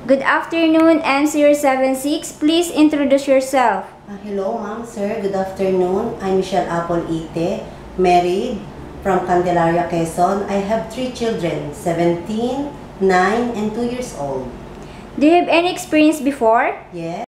Good afternoon, MC076. Please introduce yourself. Hello, ma'am, sir. Good afternoon. I'm Michelle Apple Ite, married from Candelaria, Quezon. I have 3 children, 17, 9, and 2 years old. Do you have any experience before? Yes.